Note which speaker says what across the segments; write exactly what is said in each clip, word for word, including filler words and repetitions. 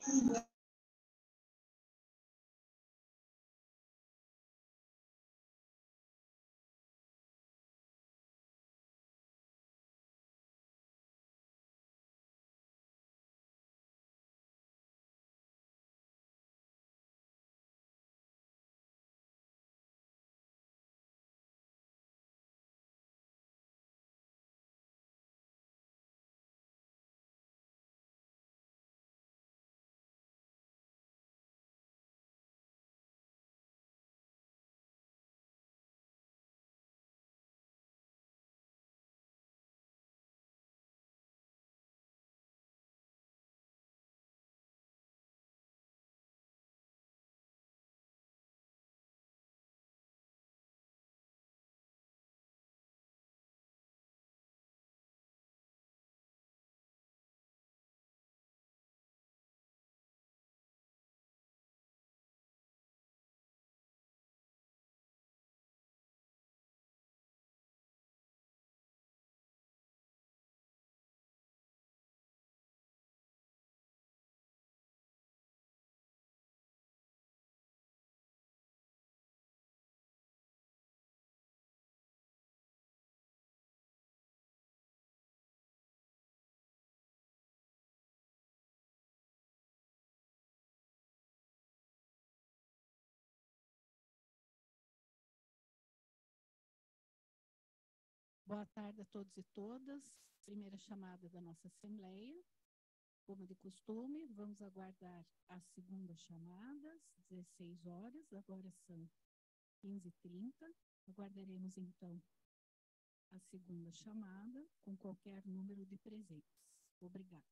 Speaker 1: Boa tarde a todos e todas. Primeira chamada da nossa Assembleia. Como de costume, vamos aguardar a segunda chamada, às dezesseis horas, agora são quinze e trinta. Aguardaremos, então, a segunda chamada com qualquer número de presentes. Obrigada.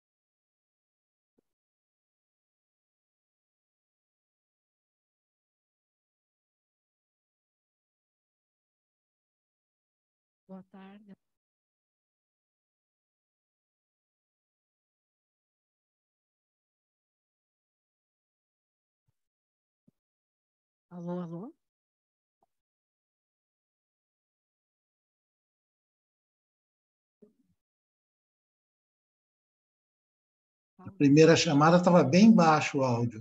Speaker 1: Boa tarde. Alô, alô?
Speaker 2: A primeira chamada estava bem baixo o áudio.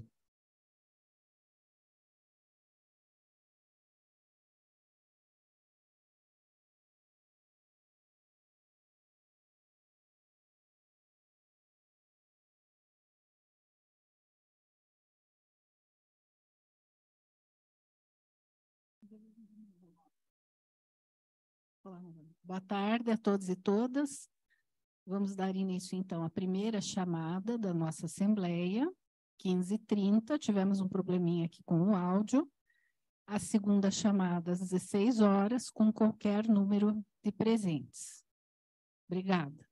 Speaker 1: Boa tarde a todos e todas. Vamos dar início, então, à primeira chamada da nossa Assembleia, quinze e trinta. Tivemos um probleminha aqui com o áudio. A segunda chamada, às dezesseis horas, com qualquer número de presentes. Obrigada.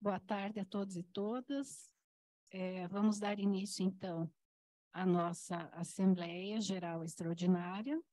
Speaker 1: Boa tarde a todos e todas. É, vamos dar início, então, à nossa Assembleia Geral Extraordinária.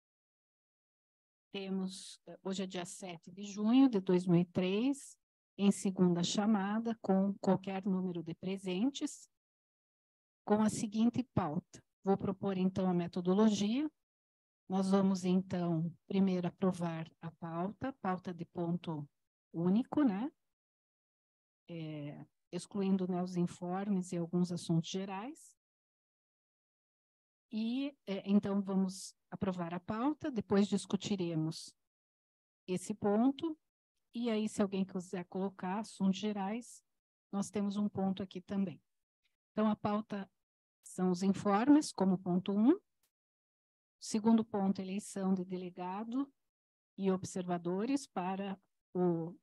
Speaker 1: Temos, hoje é dia sete de junho de dois mil e três, em segunda chamada, com qualquer número de presentes, com a seguinte pauta. Vou propor, então, a metodologia. Nós vamos, então, primeiro aprovar a pauta, pauta de ponto único, né? É, excluindo, né, os informes e alguns assuntos gerais. E, é, então, vamos aprovar a pauta, depois discutiremos esse ponto, e aí, se alguém quiser colocar assuntos gerais, nós temos um ponto aqui também. Então, a pauta são os informes, como ponto um. Segundo ponto, eleição de delegado e observadores para o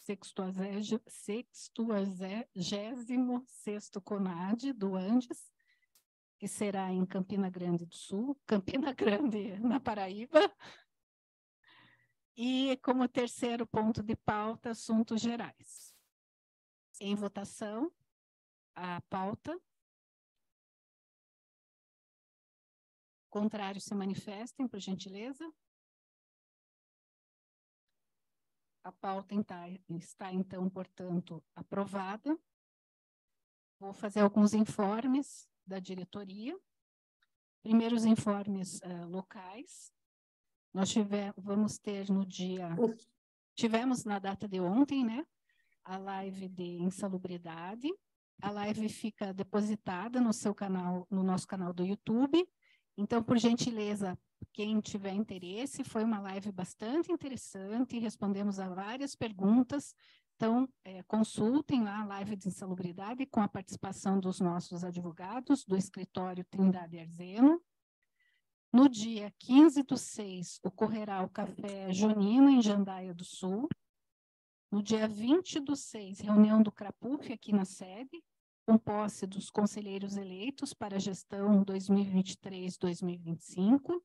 Speaker 1: sextuagésimo sexto CONAD do Andes, que será em Campina Grande do Sul, Campina Grande, na Paraíba. E, como terceiro ponto de pauta, assuntos gerais. Em votação, a pauta. Contrários se manifestem, por gentileza. A pauta está, então, portanto, aprovada. Vou fazer alguns informes da diretoria. Primeiro, os informes uh, locais. Nós tive, vamos ter no dia... Tivemos na data de ontem, né? A live de insalubridade. A live fica depositada no seu canal, no nosso canal do YouTube. Então, por gentileza, quem tiver interesse, foi uma live bastante interessante, respondemos a várias perguntas. Então, é, consultem lá a live de insalubridade com a participação dos nossos advogados do escritório Trindade Arzeno. No dia quinze do seis, ocorrerá o Café Junino em Jandaia do Sul. No dia vinte do seis, reunião do CRAPUF aqui na sede, com posse dos conselheiros eleitos para a gestão dois mil e vinte e três a dois mil e vinte e cinco.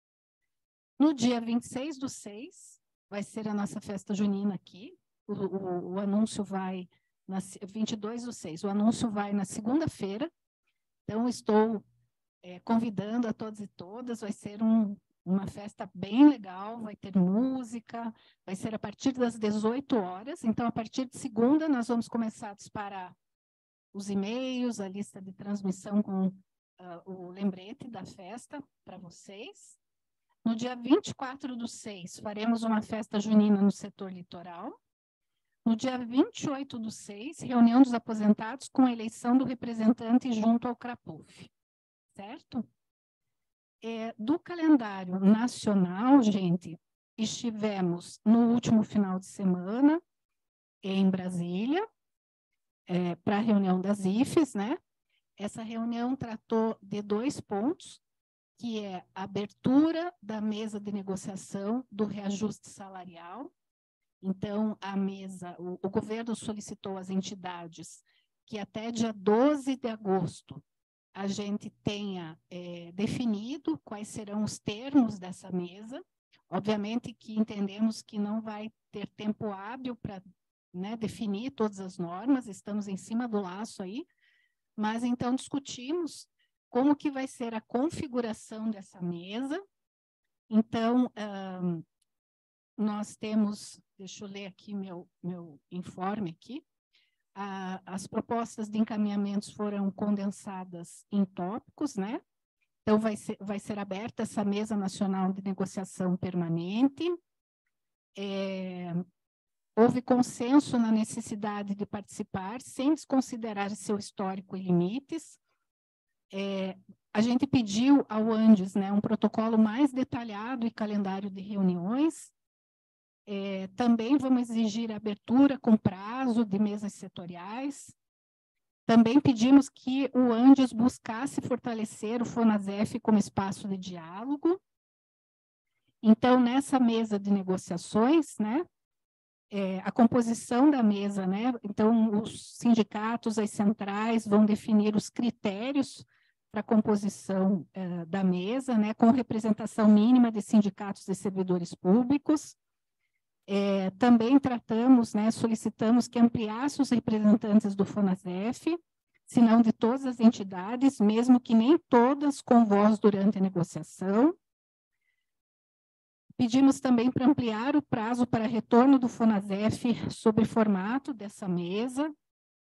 Speaker 1: No dia vinte e seis do seis, vai ser a nossa festa junina aqui. O, o, o anúncio vai, na vinte e dois do seis, o anúncio vai na segunda-feira. Então, estou é, convidando a todos e todas, vai ser um, uma festa bem legal, vai ter música, vai ser a partir das dezoito horas. Então, a partir de segunda, nós vamos começar a disparar os e-mails, a lista de transmissão com uh, o lembrete da festa para vocês. No dia vinte e quatro do seis, faremos uma festa junina no setor litoral. No dia vinte e oito do seis, reunião dos aposentados com a eleição do representante junto ao CRAPUF. Certo? É, do calendário nacional, gente, estivemos no último final de semana em Brasília, É, para a reunião das I F E S, né? Essa reunião tratou de dois pontos, que é a abertura da mesa de negociação do reajuste salarial. Então, a mesa, o, o governo solicitou às entidades que até dia doze de agosto a gente tenha é, definido quais serão os termos dessa mesa. Obviamente que entendemos que não vai ter tempo hábil para, né, definir todas as normas, estamos em cima do laço aí, mas então discutimos como que vai ser a configuração dessa mesa. Então, um, nós temos, deixa eu ler aqui meu, meu informe aqui, a, as propostas de encaminhamentos foram condensadas em tópicos, né? Então, vai ser, vai ser aberta essa mesa nacional de negociação permanente. É, houve consenso na necessidade de participar, sem desconsiderar seu histórico e limites. É, a gente pediu ao Andes, né, um protocolo mais detalhado e calendário de reuniões. É, também vamos exigir a abertura com prazo de mesas setoriais. Também pedimos que o Andes buscasse fortalecer o FONASEF como espaço de diálogo. Então, nessa mesa de negociações, né, é, a composição da mesa, né, então, os sindicatos, as centrais vão definir os critérios para a composição é, da mesa, né, com representação mínima de sindicatos e servidores públicos. É, também tratamos, né, solicitamos que ampliasse os representantes do FONASEF, se não de todas as entidades, mesmo que nem todas com voz durante a negociação. Pedimos também para ampliar o prazo para retorno do FONASEF sobre o formato dessa mesa.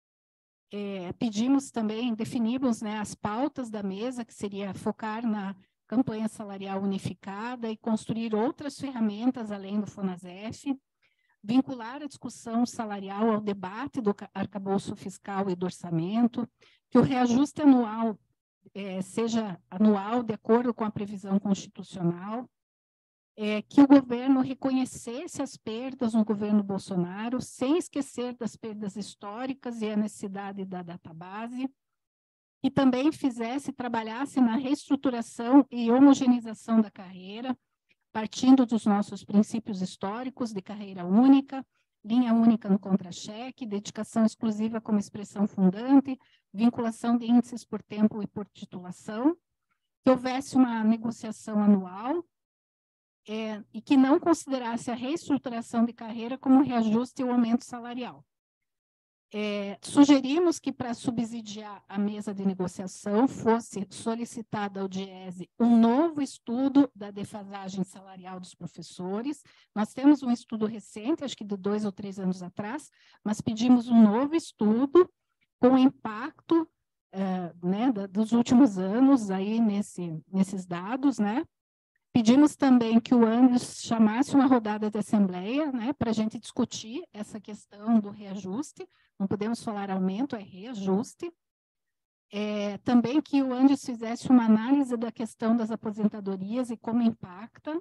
Speaker 1: É, pedimos também, definimos, né, as pautas da mesa, que seria focar na campanha salarial unificada e construir outras ferramentas além do FONASEF, vincular a discussão salarial ao debate do arcabouço fiscal e do orçamento, que o reajuste anual é, seja anual de acordo com a previsão constitucional, é, que o governo reconhecesse as perdas no governo Bolsonaro, sem esquecer das perdas históricas e a necessidade da database, e também fizesse, trabalhasse na reestruturação e homogeneização da carreira, partindo dos nossos princípios históricos de carreira única, linha única no contra-cheque, dedicação exclusiva como expressão fundante, vinculação de índices por tempo e por titulação, que houvesse uma negociação anual é, e que não considerasse a reestruturação de carreira como reajuste ou aumento salarial. É, sugerimos que, para subsidiar a mesa de negociação, fosse solicitada ao DIESE um novo estudo da defasagem salarial dos professores. Nós temos um estudo recente, acho que de dois ou três anos atrás, mas pedimos um novo estudo com impacto é, né, da, dos últimos anos aí nesse, nesses dados, né? Pedimos também que o Andes chamasse uma rodada de assembleia, né, para a gente discutir essa questão do reajuste. Não podemos falar aumento, é reajuste. É, também que o Andes fizesse uma análise da questão das aposentadorias e como impacta.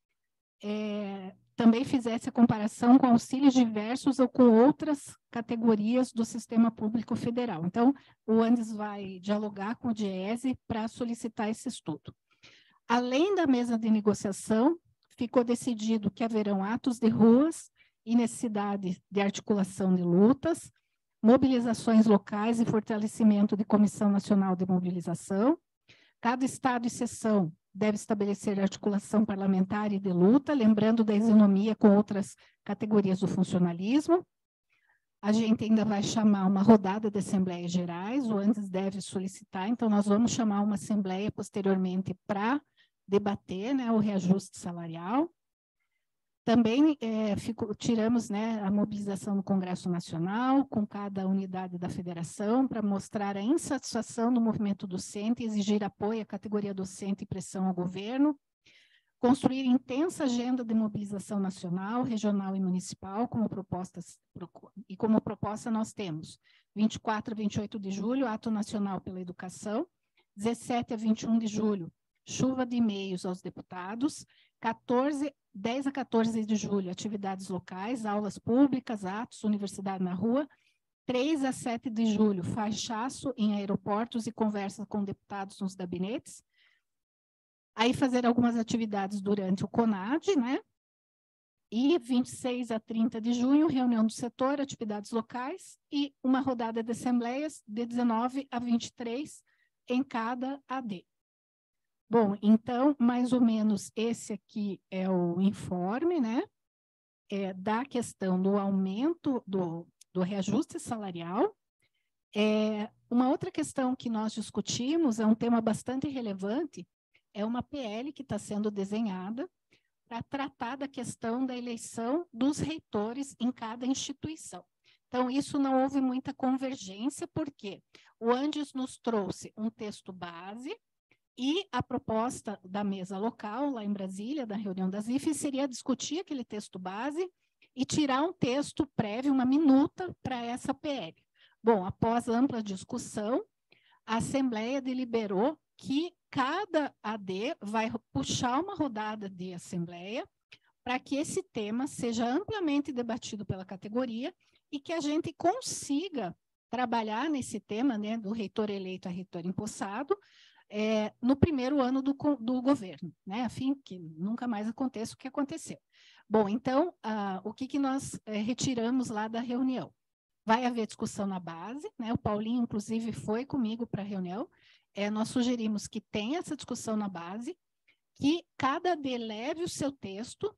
Speaker 1: É, também fizesse a comparação com auxílios diversos ou com outras categorias do sistema público federal. Então, o Andes vai dialogar com o DIESE para solicitar esse estudo. Além da mesa de negociação, ficou decidido que haverão atos de ruas e necessidade de articulação de lutas, mobilizações locais e fortalecimento de Comissão Nacional de Mobilização. Cada estado e seção deve estabelecer articulação parlamentar e de luta, lembrando da isonomia com outras categorias do funcionalismo. A gente ainda vai chamar uma rodada de assembleias gerais, o Andes deve solicitar, então nós vamos chamar uma assembleia posteriormente para debater, né, o reajuste salarial. Também é, fico, tiramos, né, a mobilização no Congresso Nacional, com cada unidade da federação, para mostrar a insatisfação do movimento docente, exigir apoio à categoria docente e pressão ao governo, construir intensa agenda de mobilização nacional, regional e municipal, como propostas, e como proposta nós temos vinte e quatro a vinte e oito de julho, Ato Nacional pela Educação, dezessete a vinte e um de julho, chuva de e-mails aos deputados, quatorze, dez a quatorze de julho, atividades locais, aulas públicas, atos, universidade na rua, três a sete de julho, faixaço em aeroportos e conversas com deputados nos gabinetes, aí fazer algumas atividades durante o CONAD, né? E vinte e seis a trinta de junho, reunião do setor, atividades locais e uma rodada de assembleias de dezenove a vinte e três em cada A D. Bom, então, mais ou menos esse aqui é o informe, né, é, da questão do aumento do, do reajuste salarial. É, uma outra questão que nós discutimos, é um tema bastante relevante, é uma P L que está sendo desenhada para tratar da questão da eleição dos reitores em cada instituição. Então, isso não houve muita convergência, porque o Andes nos trouxe um texto base, e a proposta da mesa local, lá em Brasília, da reunião das I F E S, seria discutir aquele texto base e tirar um texto prévio, uma minuta, para essa P L. Bom, após ampla discussão, a Assembleia deliberou que cada A D vai puxar uma rodada de Assembleia para que esse tema seja amplamente debatido pela categoria e que a gente consiga trabalhar nesse tema, né, do reitor eleito a reitor empossado, É, no primeiro ano do, do governo, né, a fim que nunca mais aconteça o que aconteceu. Bom, então, ah, o que, que nós eh, retiramos lá da reunião? Vai haver discussão na base, né, o Paulinho, inclusive, foi comigo para a reunião, é, nós sugerimos que tenha essa discussão na base, que cada A D leve o seu texto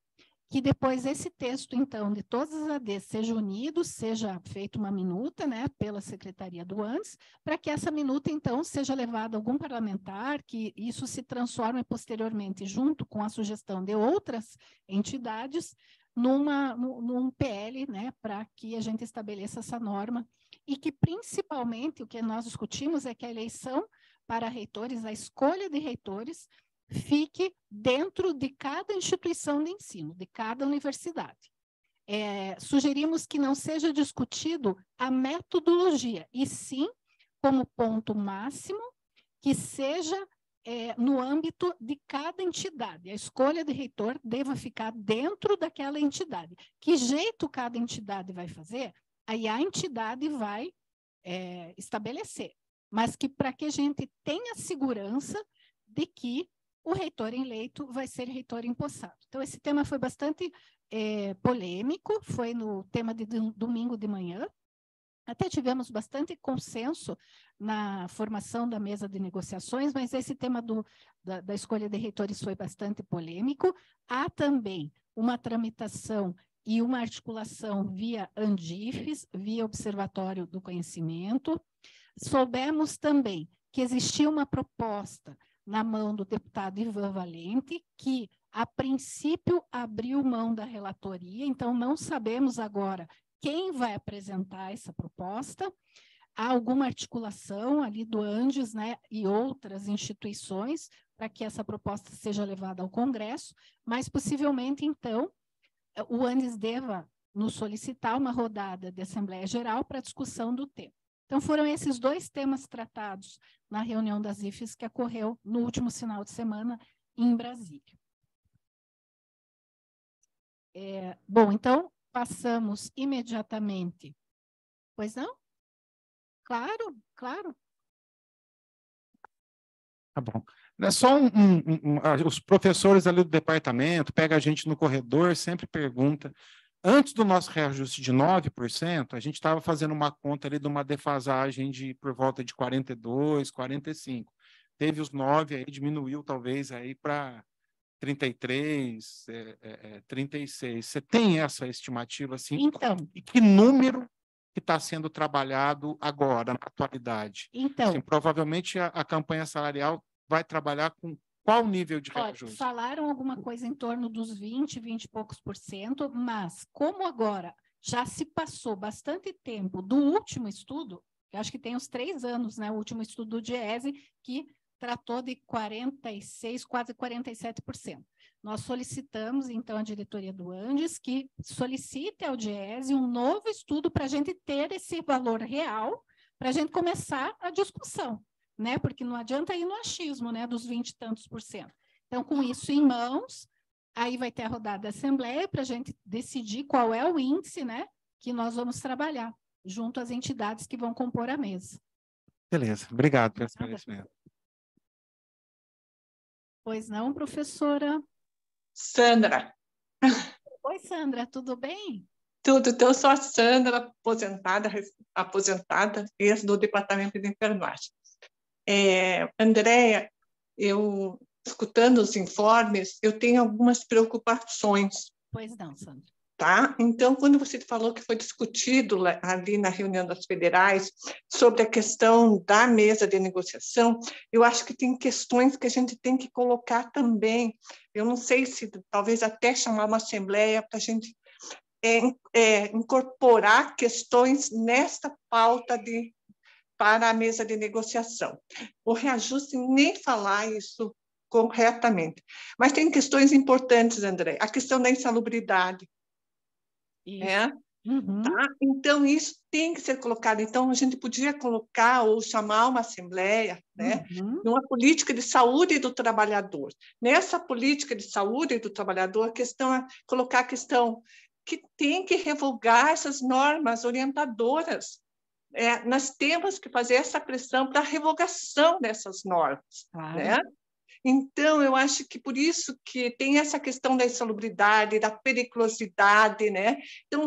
Speaker 1: que depois esse texto, então, de todas as A Ds seja unido, seja feita uma minuta, né, pela Secretaria do ANDES, para que essa minuta, então, seja levada a algum parlamentar, que isso se transforme posteriormente, junto com a sugestão de outras entidades, numa, num P L, né, para que a gente estabeleça essa norma, e que, principalmente, o que nós discutimos é que a eleição para reitores, a escolha de reitores, fique dentro de cada instituição de ensino, de cada universidade. É, sugerimos que não seja discutido a metodologia, e sim, como ponto máximo, que seja é, no âmbito de cada entidade. A escolha de reitor deva ficar dentro daquela entidade. Que jeito cada entidade vai fazer, aí a entidade vai é, estabelecer. Mas que para que a gente tenha segurança de que o reitor eleito vai ser reitor empossado. Então, esse tema foi bastante é, polêmico, foi no tema de domingo de manhã. Até tivemos bastante consenso na formação da mesa de negociações, mas esse tema do, da, da escolha de reitores foi bastante polêmico. Há também uma tramitação e uma articulação via ANDIFES, via Observatório do Conhecimento. Soubemos também que existia uma proposta na mão do deputado Ivan Valente, que, a princípio, abriu mão da relatoria, então não sabemos agora quem vai apresentar essa proposta. Há alguma articulação ali do ANDES, né, e outras instituições para que essa proposta seja levada ao Congresso, mas possivelmente, então, o ANDES deva nos solicitar uma rodada de Assembleia Geral para discussão do tema. Então, foram esses dois temas tratados na reunião das I F E S que ocorreu no último final de semana em Brasília. É, bom, então, passamos imediatamente. Pois não? Claro, claro.
Speaker 3: Tá bom. É só um, um, um, os professores ali do departamento, pega a gente no corredor, sempre pergunta. Antes do nosso reajuste de nove por cento, a gente estava fazendo uma conta ali de uma defasagem de por volta de quarenta e dois, quarenta e cinco. Teve os nove, aí diminuiu talvez aí para trinta e três, é, é, trinta e seis. Você tem essa estimativa assim?
Speaker 1: Então.
Speaker 3: E que número que está sendo trabalhado agora, na atualidade?
Speaker 1: Então.
Speaker 3: Assim, provavelmente a, a campanha salarial vai trabalhar com qual nível de reajuste?
Speaker 1: Olha, falaram alguma coisa em torno dos vinte, vinte e poucos por cento, mas como agora já se passou bastante tempo do último estudo, eu acho que tem uns três anos, né, o último estudo do DIEESE, que tratou de quarenta e seis, quase quarenta e sete por cento. Nós solicitamos, então, à diretoria do ANDES que solicite ao DIEESE um novo estudo para a gente ter esse valor real, para a gente começar a discussão, né? Porque não adianta ir no achismo, né, dos vinte e tantos por cento. Então, com isso em mãos, aí vai ter a rodada da Assembleia para a gente decidir qual é o índice, né, que nós vamos trabalhar, junto às entidades que vão compor a mesa.
Speaker 3: Beleza, obrigado pelo esclarecimento.
Speaker 1: Pois não, professora?
Speaker 4: Sandra.
Speaker 1: Oi, Sandra, tudo bem?
Speaker 4: Tudo, então eu sou a Sandra, aposentada, aposentada, ex do Departamento de Enfermagem. É, Andréia, eu, escutando os informes, eu tenho algumas preocupações.
Speaker 1: Pois não, Sandra.
Speaker 4: Tá? Então, quando você falou que foi discutido ali na reunião das federais sobre a questão da mesa de negociação, eu acho que tem questões que a gente tem que colocar também. Eu não sei se talvez até chamar uma assembleia para a gente é, é, incorporar questões nesta pauta de para a mesa de negociação. O reajuste, nem falar isso corretamente. Mas tem questões importantes, André. A questão da insalubridade.
Speaker 1: Isso.
Speaker 4: É?
Speaker 1: Uhum.
Speaker 4: Tá? Então, isso tem que ser colocado. Então, a gente podia colocar ou chamar uma assembleia, né,
Speaker 1: uhum.
Speaker 4: numa política de saúde do trabalhador. Nessa política de saúde do trabalhador, a questão é colocar a questão que tem que revogar essas normas orientadoras. É, nós temos que fazer essa pressão para a revogação dessas normas.
Speaker 1: Claro.
Speaker 4: Né? Então, eu acho que por isso que tem essa questão da insalubridade, da periculosidade, né? Então,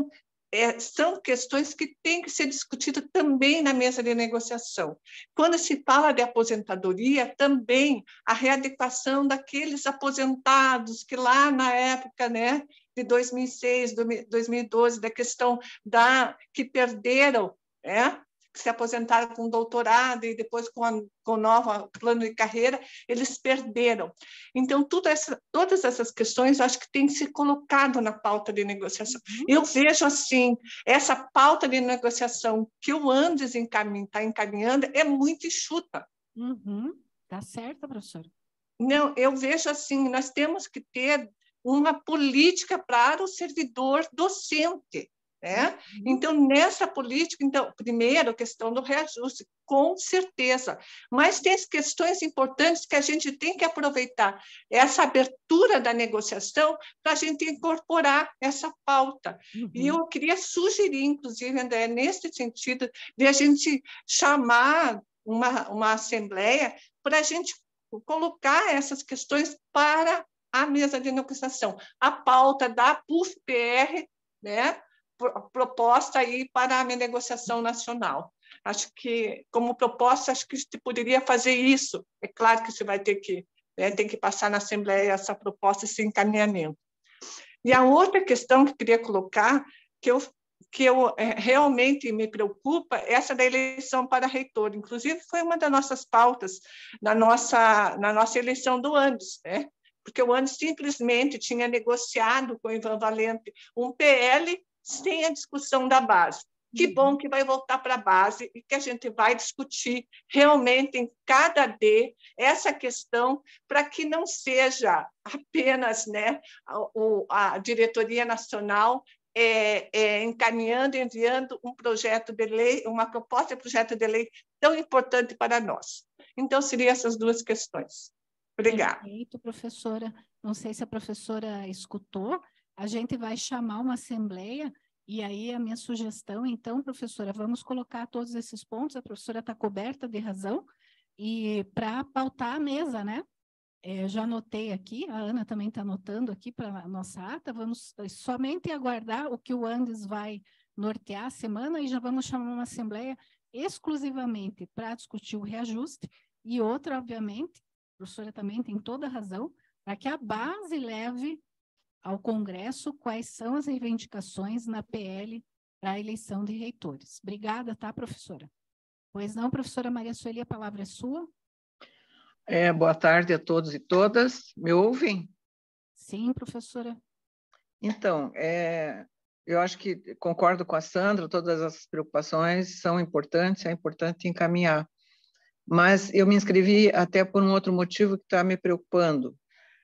Speaker 4: é, são questões que têm que ser discutidas também na mesa de negociação. Quando se fala de aposentadoria, também a readequação daqueles aposentados que lá na época, né, de dois mil e seis, dois mil e doze, da questão da que perderam, né, que se aposentaram com doutorado e depois com a com novo plano de carreira, eles perderam. Então, tudo essa, todas essas questões, eu acho que tem que ser colocado na pauta de negociação. Uhum. Eu vejo assim, essa pauta de negociação que o Andes está encamin, encaminhando é muito enxuta.
Speaker 1: Uhum. Tá certo, professora?
Speaker 4: Não, eu vejo assim, nós temos que ter uma política para o servidor docente. É? Uhum. Então, nessa política, então, primeiro, a questão do reajuste, com certeza, mas tem questões importantes que a gente tem que aproveitar essa abertura da negociação para a gente incorporar essa pauta. Uhum. E eu queria sugerir, inclusive, André, nesse sentido, de a gente chamar uma, uma assembleia para a gente colocar essas questões para a mesa de negociação. A pauta da P U F P R, né? proposta aí para a negociação nacional. Acho que, como proposta, acho que você poderia fazer isso. É claro que você vai ter que, né, tem que passar na Assembleia essa proposta, esse encaminhamento. E a outra questão que eu queria colocar, que eu, que eu é, realmente me preocupa, é essa da eleição para reitor. Inclusive, foi uma das nossas pautas na nossa, na nossa eleição do Andes, né? Porque o Andes simplesmente tinha negociado com o Ivan Valente um P L sem a discussão da base. Que bom que vai voltar para a base e que a gente vai discutir realmente em cada D essa questão para que não seja apenas, né, a, a diretoria nacional é, é, encaminhando, enviando um projeto de lei, uma proposta de projeto de lei tão importante para nós. Então, seriam essas duas questões. Obrigada.
Speaker 1: Perfeito, professora. Não sei se a professora escutou. A gente vai chamar uma assembleia e aí a minha sugestão, então, professora, vamos colocar todos esses pontos, a professora está coberta de razão, e para pautar a mesa, né? É, já anotei aqui, a Ana também está anotando aqui para a nossa ata, vamos somente aguardar o que o Andes vai nortear a semana e já vamos chamar uma assembleia exclusivamente para discutir o reajuste, e outra, obviamente, a professora também tem toda a razão, para que a base leve ao Congresso quais são as reivindicações na P L para a eleição de reitores. Obrigada, tá, professora? Pois não, professora Maria Sueli, a palavra é sua.
Speaker 5: É, boa tarde a todos e todas. Me ouvem?
Speaker 1: Sim, professora.
Speaker 5: Então, é, eu acho que concordo com a Sandra, todas as preocupações são importantes, é importante encaminhar. Mas eu me inscrevi até por um outro motivo que está me preocupando.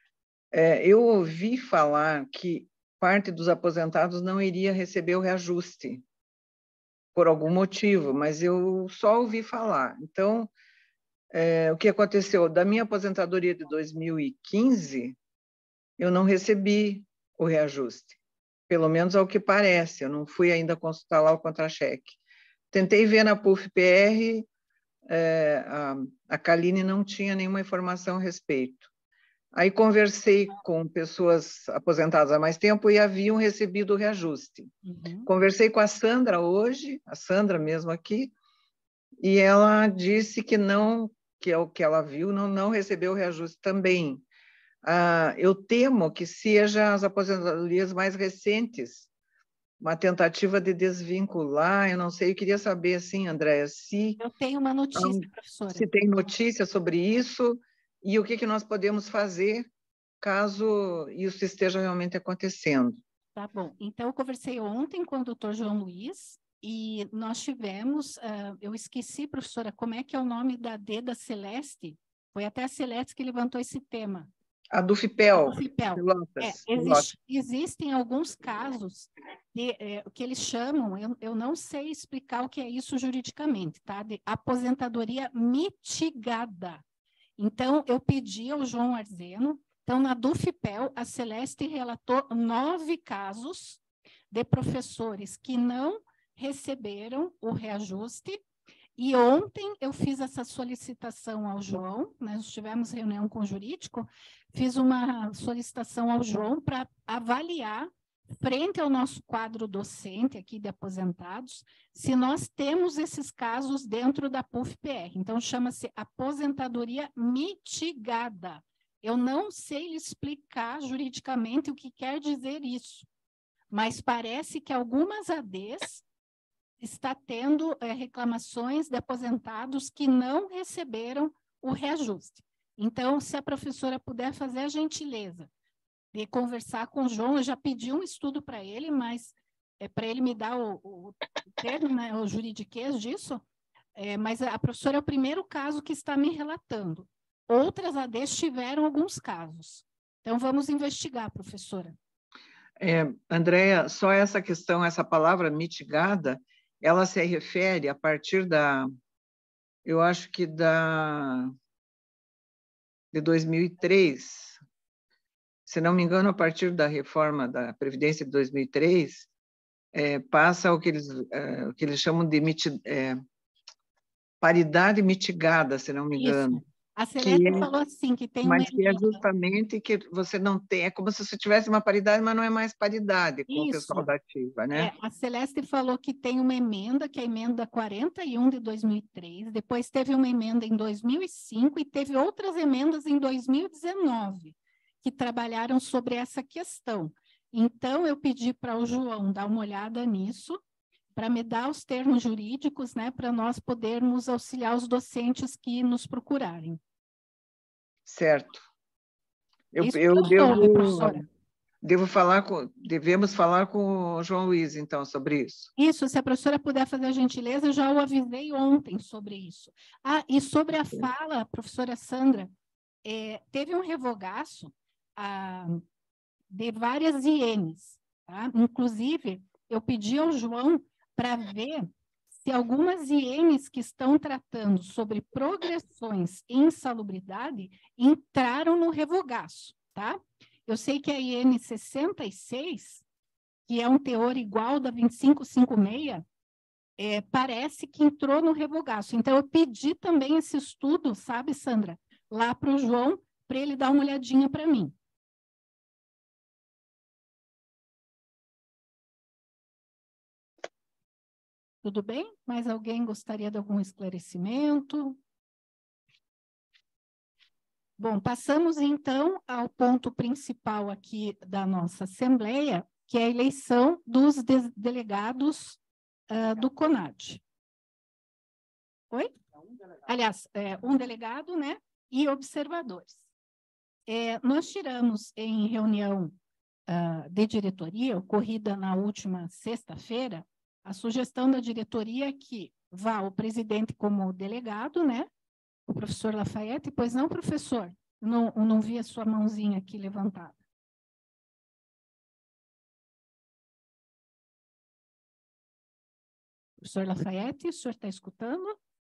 Speaker 5: É, eu ouvi falar que parte dos aposentados não iria receber o reajuste, por algum motivo, mas eu só ouvi falar. Então, é, o que aconteceu? Da minha aposentadoria de dois mil e quinze, eu não recebi o reajuste, pelo menos ao que parece, eu não fui ainda consultar lá o contra-cheque. Tentei ver na P U F P R, é, a, a Kaline não tinha nenhuma informação a respeito. Aí conversei com pessoas aposentadas há mais tempo e haviam recebido o reajuste. Uhum. Conversei com a Sandra hoje, a Sandra mesmo aqui, e ela disse que não, que é o que ela viu, não, não recebeu o reajuste também. Ah, eu temo que seja as aposentadorias mais recentes, uma tentativa de desvincular, eu não sei, eu queria saber, assim, Andréa, se...
Speaker 1: Eu tenho uma notícia, professora.
Speaker 5: Se tem notícia sobre isso... E o que, que nós podemos fazer caso isso esteja realmente acontecendo?
Speaker 1: Tá bom. Então, eu conversei ontem com o doutor João Luiz e nós tivemos, uh, eu esqueci, professora, como é que é o nome da D da Celeste? Foi até a Celeste que levantou esse tema.
Speaker 5: A do FIPEL.
Speaker 1: A do FIPEL.
Speaker 5: Pilotas,
Speaker 1: é, existe, existem alguns casos de, é, que eles chamam, eu, eu não sei explicar o que é isso juridicamente, tá? De aposentadoria mitigada. Então, eu pedi ao João Arzeno, então, na do FIPEL, a Celeste relatou nove casos de professores que não receberam o reajuste, e ontem eu fiz essa solicitação ao João, nós tivemos reunião com o jurídico, fiz uma solicitação ao João para avaliar, frente ao nosso quadro docente aqui de aposentados, se nós temos esses casos dentro da P U F P R. Então, chama-se aposentadoria mitigada. Eu não sei lhe explicar juridicamente o que quer dizer isso, mas parece que algumas A Ds está tendo é, reclamações de aposentados que não receberam o reajuste. Então, se a professora puder fazer a gentileza de conversar com o João, eu já pedi um estudo para ele, mas é para ele me dar o, o, o termo, né, o juridiquês disso, é, mas a professora é o primeiro caso que está me relatando. Outras A Ds tiveram alguns casos. Então, vamos investigar, professora.
Speaker 5: É, Andréa, só essa questão, essa palavra mitigada, ela se refere a partir da, eu acho que da, de dois mil e três, se não me engano, a partir da reforma da Previdência de dois mil e três, é, passa o que eles, é, o que eles chamam de miti, é, paridade mitigada, se não me engano.
Speaker 1: Isso. A Celeste
Speaker 5: é,
Speaker 1: falou assim, que tem
Speaker 5: mas
Speaker 1: uma
Speaker 5: que é justamente que você não tem, é como se você tivesse uma paridade, mas não é mais paridade com Isso. o pessoal da ativa, né?
Speaker 1: É, a Celeste falou que tem uma emenda, que é a emenda quarenta e um de dois mil e três, depois teve uma emenda em dois mil e cinco e teve outras emendas em dois mil e dezenove, que trabalharam sobre essa questão. Então, eu pedi para o João dar uma olhada nisso, para me dar os termos jurídicos, né, para nós podermos auxiliar os docentes que nos procurarem.
Speaker 5: Certo. Eu,
Speaker 1: Isso
Speaker 5: eu
Speaker 1: eu
Speaker 5: devo,
Speaker 1: soube, professora.
Speaker 5: devo falar com, devemos falar com o João Luiz, então, sobre isso.
Speaker 1: Isso, se a professora puder fazer a gentileza, eu já o avisei ontem sobre isso. Ah, e sobre a fala, professora Sandra, é, teve um revogaço ah, de várias I Ns, tá? Inclusive, eu pedi ao João para ver se algumas I Ns que estão tratando sobre progressões em insalubridade entraram no revogaço, tá? Eu sei que a I N sessenta e seis, que é um teor igual da vinte e cinco cinquenta e seis, é, parece que entrou no revogaço. Então, eu pedi também esse estudo, sabe, Sandra, lá para o João, para ele dar uma olhadinha para mim. Tudo bem? Mais alguém gostaria de algum esclarecimento? Bom, passamos então ao ponto principal aqui da nossa Assembleia, que é a eleição dos de delegados uh, do CONAD. Oi? Aliás, é, um delegado, né? E observadores. É, nós tiramos em reunião uh, de diretoria, ocorrida na última sexta-feira, a sugestão da diretoria é que vá o presidente como delegado, né? O professor Lafayette, pois não, professor? Não, não vi a sua mãozinha aqui levantada. Professor Lafayette, o senhor está escutando?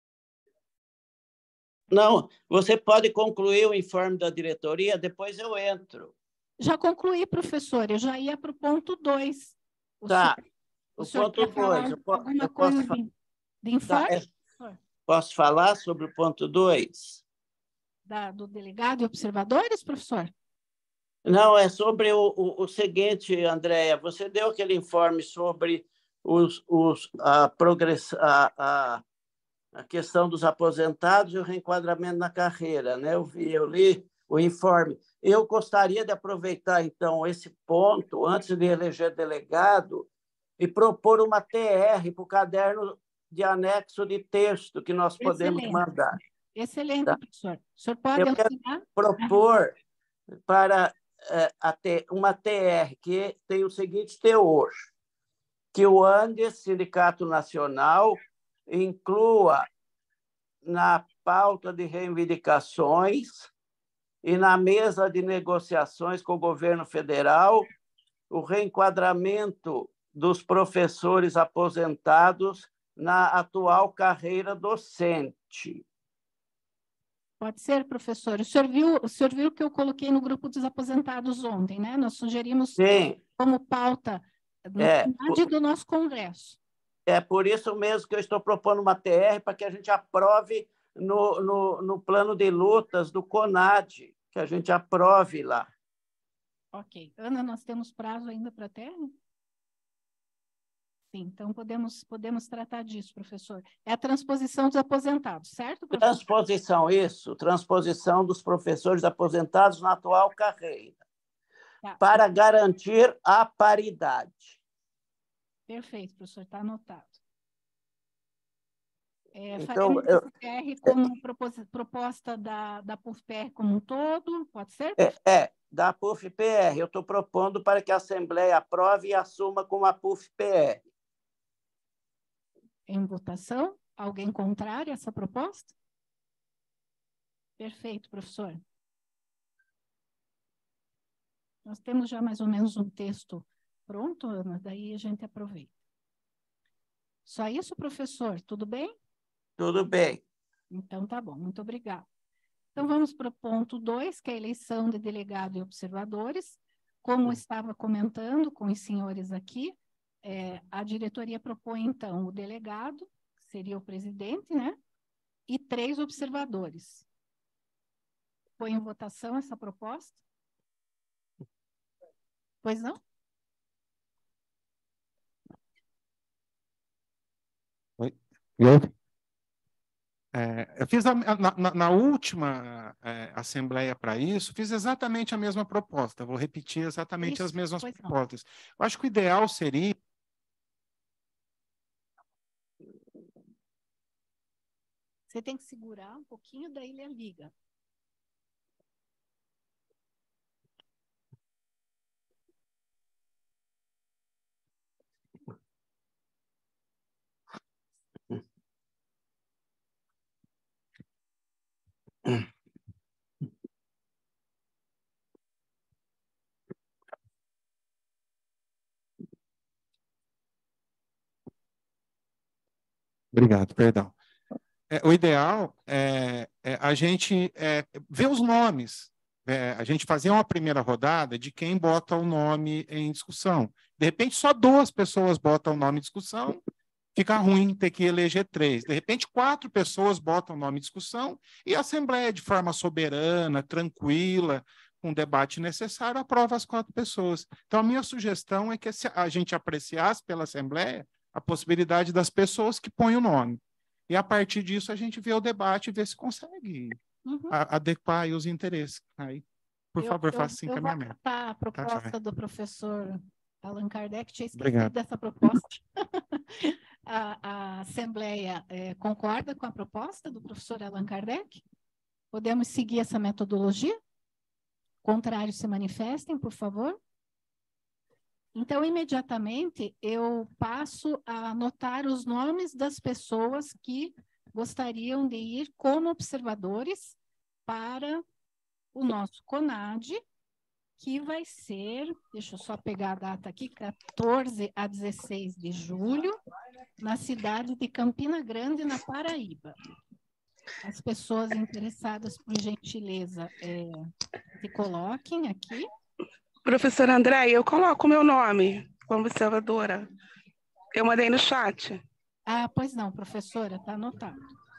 Speaker 6: Não, você pode concluir o informe da diretoria, depois eu entro.
Speaker 1: Já concluí, professor, eu já ia para o ponto dois.
Speaker 6: Tá.
Speaker 1: Senhor... O,
Speaker 6: o
Speaker 1: senhor
Speaker 6: ponto dois.
Speaker 1: Alguma coisa de, de informe?
Speaker 6: Tá, é, posso falar sobre o ponto dois?
Speaker 1: Da, do delegado e observadores, professor?
Speaker 6: Não, é sobre o, o, o seguinte, Andréia, você deu aquele informe sobre os, os, a, progress, a, a, a questão dos aposentados e o reenquadramento na carreira, né? Eu vi, eu li o informe. Eu gostaria de aproveitar, então, esse ponto, antes de eleger delegado, e propor uma T R para o caderno de anexo de texto que nós podemos
Speaker 1: Excelente.
Speaker 6: mandar.
Speaker 1: Excelente,
Speaker 6: tá?
Speaker 1: professor. O senhor pode
Speaker 6: Eu quero
Speaker 1: auxiliar?
Speaker 6: propor para é, a T, uma T R que tem o seguinte teor, que o ANDES, Sindicato Nacional, inclua na pauta de reivindicações e na mesa de negociações com o governo federal o reenquadramento dos professores aposentados na atual carreira docente.
Speaker 1: Pode ser, professor. O senhor viu, o senhor viu que eu coloquei no grupo dos aposentados ontem, né? Nós sugerimos
Speaker 6: Sim.
Speaker 1: como pauta no
Speaker 6: é,
Speaker 1: por, do nosso congresso.
Speaker 6: É por isso mesmo que eu estou propondo uma T R para que a gente aprove no, no, no plano de lutas do CONAD, que a gente aprove lá.
Speaker 1: Ok. Ana, nós temos prazo ainda para término? Sim, então podemos, podemos tratar disso, professor. É a transposição dos aposentados, certo, professor?
Speaker 6: Transposição, isso. Transposição dos professores aposentados na atual carreira. Tá. Para garantir a paridade.
Speaker 1: Perfeito, professor, está anotado. É,
Speaker 6: então,
Speaker 1: faremos eu, P R como proposta da, da P U F P R como um todo, pode ser?
Speaker 6: É, é da P U F P R. Eu estou propondo para que a Assembleia aprove e assuma como a P U F P R.
Speaker 1: Em votação? Alguém contrário a essa proposta? Perfeito, professor. Nós temos já mais ou menos um texto pronto, Ana, daí a gente aproveita. Só isso, professor? Tudo bem?
Speaker 6: Tudo bem.
Speaker 1: Então, tá bom. Muito obrigada. Então, vamos para o ponto dois, que é a eleição de delegado e observadores. Como estava comentando com os senhores aqui, é, a diretoria propõe, então, o delegado, que seria o presidente, né? E três observadores. Põe em votação essa proposta? Pois não?
Speaker 3: Oi? Eu, é, eu fiz a, na, na última é, assembleia para isso, fiz exatamente a mesma proposta. Vou repetir exatamente isso, as mesmas propostas. Eu acho que o ideal seria...
Speaker 1: Você tem que segurar um pouquinho, daí ele liga.
Speaker 3: Obrigado, perdão. É, o ideal é, é a gente é, ver os nomes. É, a gente fazer uma primeira rodada de quem bota o nome em discussão. De repente, só duas pessoas botam o nome em discussão, fica ruim ter que eleger três. De repente, quatro pessoas botam o nome em discussão e a Assembleia, de forma soberana, tranquila, com um debate necessário, aprova as quatro pessoas. Então, a minha sugestão é que a gente apreciasse pela Assembleia a possibilidade das pessoas que põem o nome. E, a partir disso, a gente vê o debate e vê se consegue uhum. a, adequar aí os interesses. Aí, por
Speaker 1: eu,
Speaker 3: favor,
Speaker 1: eu,
Speaker 3: faça esse encaminhamento.
Speaker 1: Eu vou a proposta
Speaker 3: tá,
Speaker 1: do professor Allan Kardec, tinha esquecido
Speaker 3: Obrigado.
Speaker 1: dessa proposta. a, a Assembleia é, concorda com a proposta do professor Allan Kardec? Podemos seguir essa metodologia? Contrários se manifestem, por favor. Então, imediatamente, eu passo a anotar os nomes das pessoas que gostariam de ir como observadores para o nosso CONAD, que vai ser, deixa eu só pegar a data aqui, quatorze a dezesseis de julho, na cidade de Campina Grande, na Paraíba. As pessoas interessadas, por gentileza, é, se coloquem aqui.
Speaker 7: Professora André, eu coloco o meu nome como observadora. Eu mandei no chat.
Speaker 1: Ah, pois não, professora, está anotado.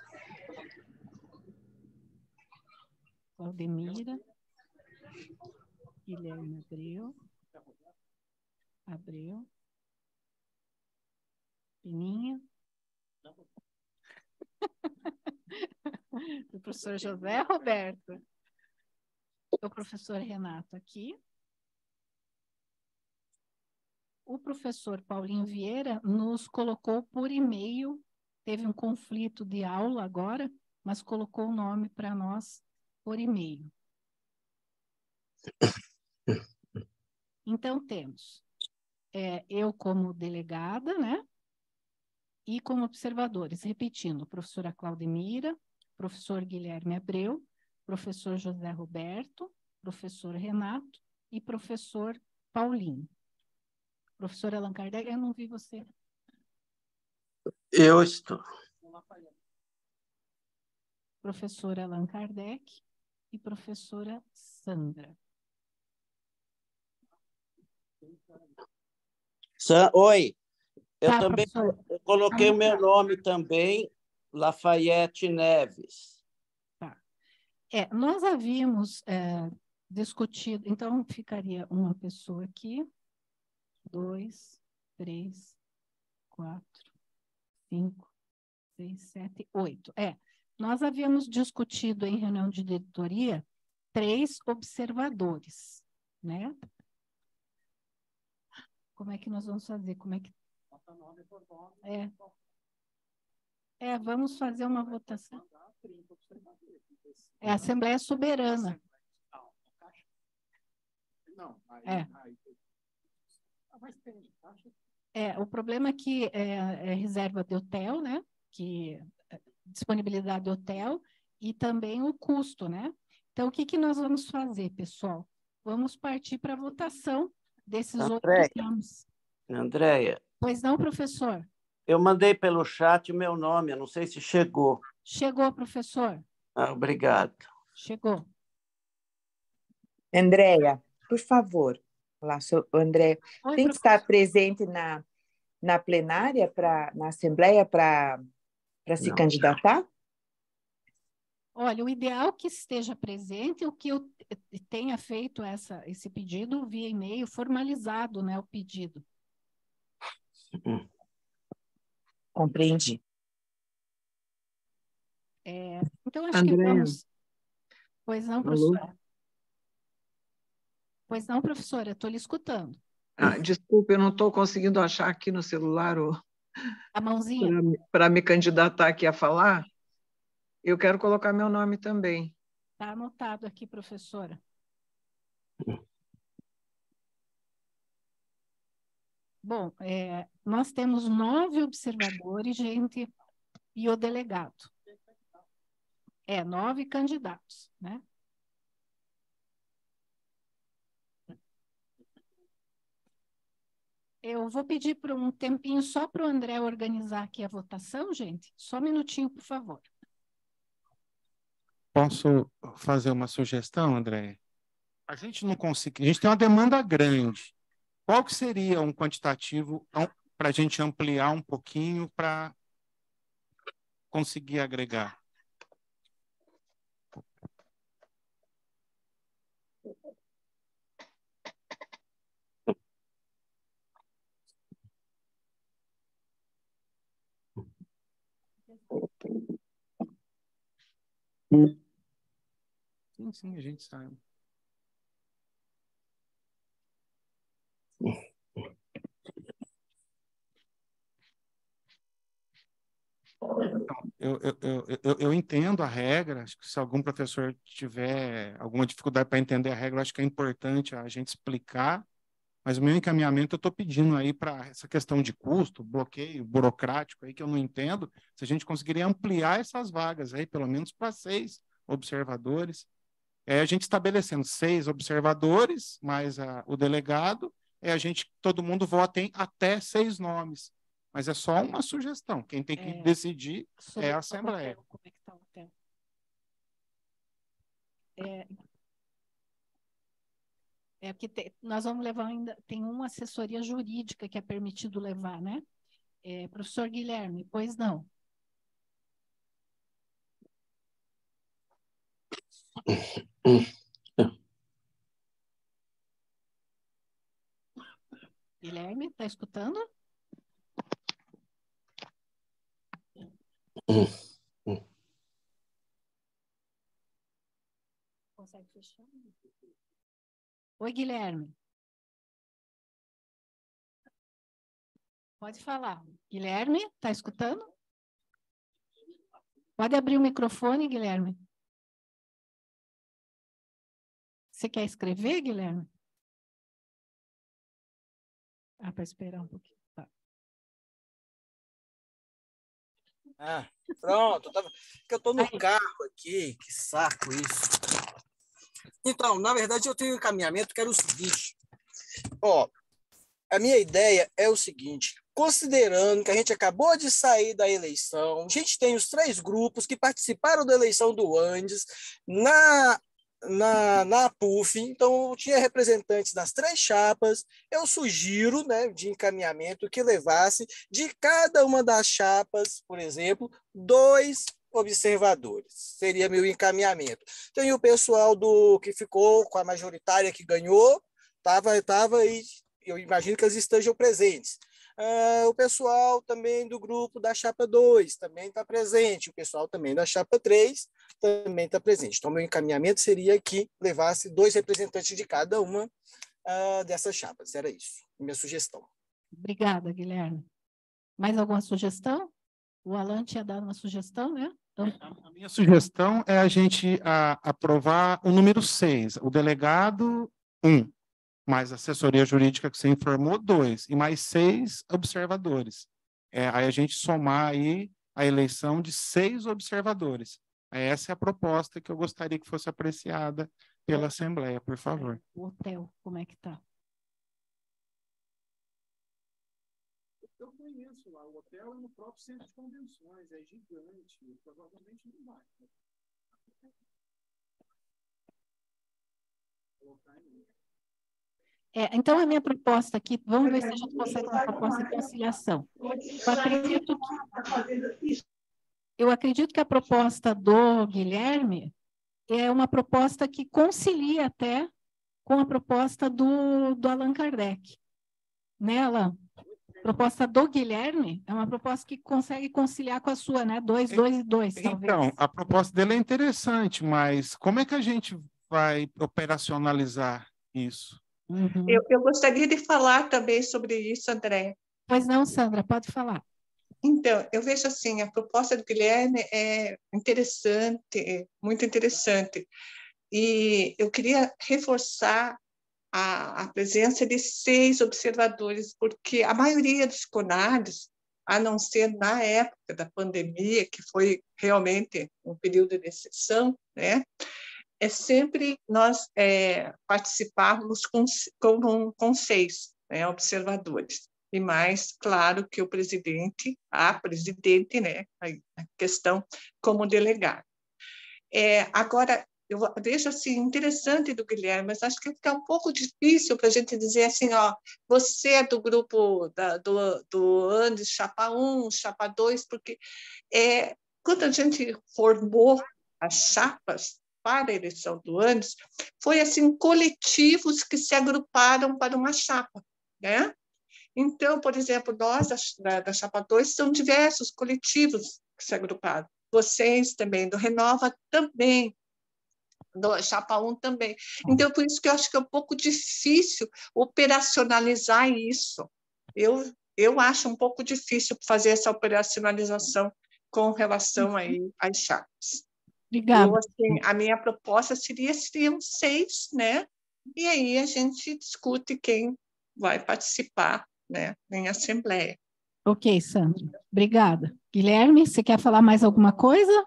Speaker 1: Claudemira, Guilherme Abreu, Abreu, Peninha, o professor José Roberto, o professor Renato aqui, o professor Paulinho Vieira nos colocou por e-mail, teve um conflito de aula agora, mas colocou o nome para nós por e-mail. Então, temos é, eu como delegada, né? E como observadores, repetindo, professora Claudemira, professor Guilherme Abreu, professor José Roberto, professor Renato e professor Paulinho. Professor Allan Kardec, eu não vi você.
Speaker 6: Eu estou.
Speaker 1: Professor Allan Kardec e professora Sandra.
Speaker 6: Sa Oi, eu
Speaker 1: tá,
Speaker 6: também eu coloquei o meu nome também, Lafayette Neves.
Speaker 1: Tá. É, nós havíamos é, discutido. Então, ficaria uma pessoa aqui, dois, três, quatro, cinco, seis, sete, oito. É, nós havíamos discutido em reunião de diretoria três observadores, né? Como é que nós vamos fazer? Como é que... É. É, vamos fazer uma votação. É a Assembleia Soberana. É. É, o problema é que é, é reserva de hotel, né? Que, é, disponibilidade de hotel e também o custo, né? Então, o que, que nós vamos fazer, pessoal? Vamos partir para a votação desses
Speaker 6: Andréia,
Speaker 1: oito nomes.
Speaker 6: Andréia,
Speaker 1: Pois não, professor?
Speaker 6: eu mandei pelo chat o meu nome, eu não sei se chegou.
Speaker 1: Chegou, professor.
Speaker 6: Ah, obrigado.
Speaker 1: Chegou.
Speaker 8: Andréia, por favor. Olá, sou Andréia.
Speaker 1: Oi,
Speaker 8: Tem que
Speaker 1: professor.
Speaker 8: estar presente na, na plenária, pra, na Assembleia, para se
Speaker 6: Não.
Speaker 8: candidatar?
Speaker 1: Olha, o ideal é que esteja presente, o que eu tenha feito essa, esse pedido via e-mail, formalizado, né, o pedido.
Speaker 6: Hum.
Speaker 8: Compreendi.
Speaker 1: É, então, acho
Speaker 5: Andréia.
Speaker 1: que vamos... Pois não,
Speaker 5: Alô?
Speaker 1: professora? Pois não, professora, estou lhe escutando.
Speaker 5: Ah, desculpa, eu não estou conseguindo achar aqui no celular
Speaker 1: A mãozinha?
Speaker 5: para me candidatar aqui a falar. Eu quero colocar meu nome também.
Speaker 1: Está anotado aqui, professora. Bom, é, nós temos nove observadores, gente, e o delegado. É, nove candidatos, né? Eu vou pedir por um tempinho só para o André organizar aqui a votação, gente. Só um minutinho, por favor.
Speaker 3: Posso fazer uma sugestão, André? A gente não consegue, a gente tem uma demanda grande. Qual que seria um quantitativo para a gente ampliar um pouquinho para conseguir agregar? Sim, sim, a gente sabe. Eu, eu, eu, eu, eu entendo a regra, acho que se algum professor tiver alguma dificuldade para entender a regra, acho que é importante a gente explicar, mas o meu encaminhamento eu estou pedindo aí para essa questão de custo, bloqueio burocrático aí que eu não entendo, se a gente conseguiria ampliar essas vagas aí, pelo menos para seis observadores. É a gente estabelecendo seis observadores, mais a, o delegado, é a gente, todo mundo vota em até seis nomes. Mas é só uma sugestão. Quem tem que
Speaker 1: É,
Speaker 3: decidir
Speaker 1: sobre
Speaker 3: é a
Speaker 1: o
Speaker 3: Assembleia.
Speaker 1: hotel, como é que está o hotel? É, é que te, nós vamos levar ainda, tem uma assessoria jurídica que é permitido levar, né? É, professor Guilherme, pois não. Guilherme, está escutando? Consegue fechar? Oi, Guilherme. Pode falar. Guilherme, está escutando? Pode abrir o microfone, Guilherme. Você quer escrever, Guilherme? Ah, para esperar um pouquinho. Tá.
Speaker 9: Ah, pronto. Tava... Eu estou no Aí. carro aqui, que saco isso. Então, na verdade, eu tenho um encaminhamento que era o seguinte. Ó, a minha ideia é o seguinte, considerando que a gente acabou de sair da eleição, a gente tem os três grupos que participaram da eleição do Andes na, na, na P U F, então tinha representantes das três chapas, eu sugiro, né, de encaminhamento que levasse de cada uma das chapas, por exemplo, dois observadores. Seria meu encaminhamento. Tem o pessoal do que ficou com a majoritária que ganhou, estava tava e eu imagino que eles estejam presentes. Ah, o pessoal também do grupo da chapa dois também está presente, o pessoal também da chapa três também está presente. Então, meu encaminhamento seria que levasse dois representantes de cada uma uh, dessas chapas. Era isso, minha sugestão.
Speaker 1: Obrigada, Guilherme. Mais alguma sugestão? O Alan tinha dado uma sugestão, né? Então...
Speaker 3: A minha sugestão é a gente a, aprovar o número seis, o delegado um, mais a assessoria jurídica que você informou, dois, e mais seis observadores. É, aí a gente somar aí a eleição de seis observadores. Essa é a proposta que eu gostaria que fosse apreciada pela Assembleia, por favor.
Speaker 1: O hotel, como é que está?
Speaker 3: Eu conheço lá, o hotel é no próprio centro de convenções, é gigante, provavelmente não vai.
Speaker 1: É, então, a minha proposta aqui, vamos ver se a gente consegue uma proposta de conciliação. Eu acredito que, eu acredito que a proposta do Guilherme é uma proposta que concilia até com a proposta do, do Allan Kardec. Né, Allan? A proposta do Guilherme é uma proposta que consegue conciliar com a sua, né? Dois, dois e dois, talvez.
Speaker 3: Então, a proposta dele é interessante, mas como é que a gente vai operacionalizar isso?
Speaker 1: Uhum.
Speaker 4: Eu, eu gostaria de falar também sobre isso, André.
Speaker 1: Pois não, Sandra, pode falar.
Speaker 4: Então, eu vejo assim, a proposta do Guilherme é interessante, muito interessante. E eu queria reforçar a, a presença de seis observadores, porque a maioria dos CONADs, a não ser na época da pandemia, que foi realmente um período de exceção, né? É sempre nós é, participarmos com, com, com seis, né, observadores. E mais, claro, que o presidente, a presidente, né, a questão como delegado. É, agora, eu vejo assim, interessante do Guilherme, mas acho que fica um pouco difícil para a gente dizer assim, ó, você é do grupo da, do, do Andes, chapa um, chapa dois, porque é, quando a gente formou as chapas para a eleição do Andes, foi assim, coletivos que se agruparam para uma chapa, né? Então, por exemplo, nós da, da chapa dois são diversos coletivos que se agruparam. Vocês também, do Renova também, do chapa um também. Então, por isso que eu acho que é um pouco difícil operacionalizar isso. Eu, eu acho um pouco difícil fazer essa operacionalização com relação aí às chapas.
Speaker 1: Obrigada.
Speaker 4: Eu, assim, a minha proposta seria, seriam seis, né? E aí a gente discute quem vai participar, né, em assembleia.
Speaker 1: Ok, Sandra. Obrigada. Guilherme, você quer falar mais alguma coisa?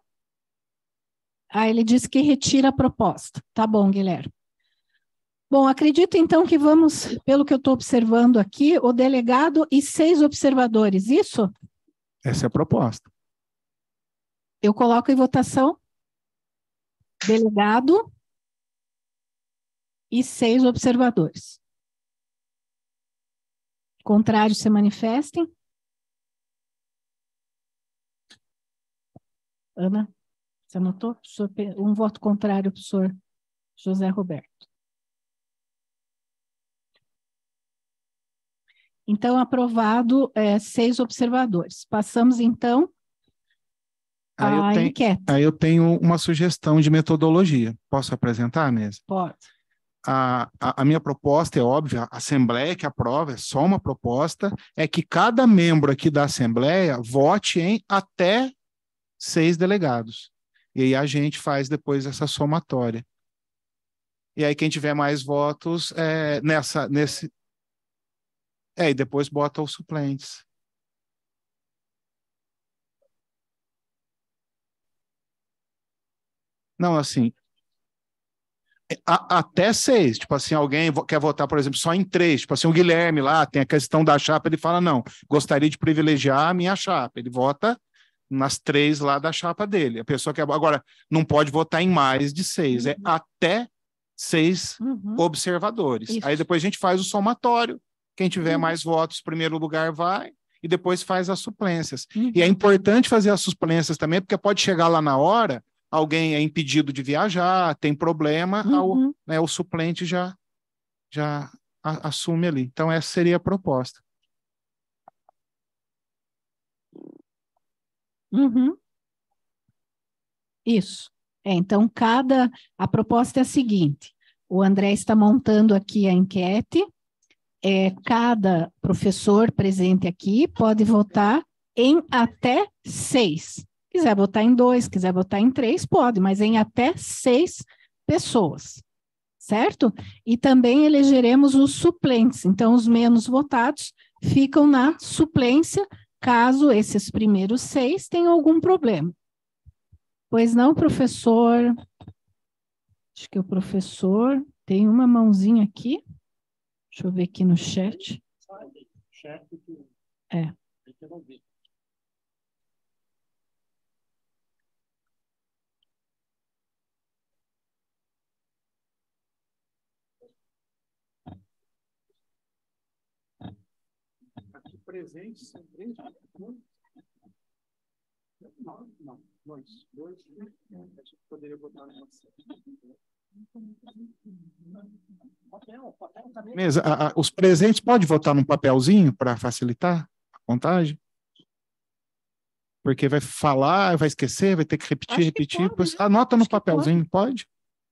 Speaker 1: Ah, ele disse que retira a proposta. Tá bom, Guilherme. Bom, acredito então que vamos, pelo que eu estou observando aqui, o delegado e seis observadores, isso?
Speaker 3: Essa é a proposta.
Speaker 1: Eu coloco em votação delegado e seis observadores. Contrários se manifestem. Ana, você anotou? Um voto contrário, professor José Roberto. Então, aprovado é, seis observadores. Passamos, então,
Speaker 3: Aí eu,
Speaker 1: à
Speaker 3: tenho,
Speaker 1: enquete.
Speaker 3: aí eu tenho uma sugestão de metodologia. Posso apresentar, mesa?
Speaker 1: Pode.
Speaker 3: A, a, a minha proposta é óbvia, a Assembleia que aprova, é só uma proposta, é que cada membro aqui da Assembleia vote em até seis delegados. E aí a gente faz depois essa somatória. E aí quem tiver mais votos é, nessa, nesse... É, e depois bota os suplentes. Não, assim, a, até seis, tipo assim, alguém quer votar, por exemplo, só em três, tipo assim, o Guilherme lá, tem a questão da chapa, ele fala, não, gostaria de privilegiar a minha chapa, ele vota nas três lá da chapa dele, a pessoa que agora não pode votar em mais de seis, uhum. É até seis uhum. observadores. Isso. Aí depois a gente faz o somatório, quem tiver uhum. mais votos, primeiro lugar vai, e e depois faz as suplências.
Speaker 1: Uhum.
Speaker 3: E é importante fazer as suplências também, porque pode chegar lá na hora, alguém é impedido de viajar, tem problema,
Speaker 1: Uhum.
Speaker 3: ao, né, o suplente já, já a, assume ali. Então, essa seria a proposta.
Speaker 1: Uhum. Isso. É, então, cada... A proposta é a seguinte, o André está montando aqui a enquete, é, cada professor presente aqui pode votar em até seis. Quiser votar em dois, quiser votar em três, pode, mas em até seis pessoas, certo? E também elegeremos os suplentes, então os menos votados ficam na suplência, caso esses primeiros seis tenham algum problema. Pois não, professor? Acho que o professor tem uma mãozinha aqui. Deixa eu ver aqui no chat. É.
Speaker 3: Aqui presentes são três. Não, não, dois. Dois. Poderia botar na nossa. Mesa, a, a, os presentes pode votar num papelzinho para facilitar a contagem? Porque vai falar, vai esquecer, vai ter que repetir,
Speaker 1: Acho
Speaker 3: repetir.
Speaker 1: que pode,
Speaker 3: Pois,
Speaker 1: né?
Speaker 3: anota no
Speaker 1: Acho que
Speaker 3: papelzinho, pode?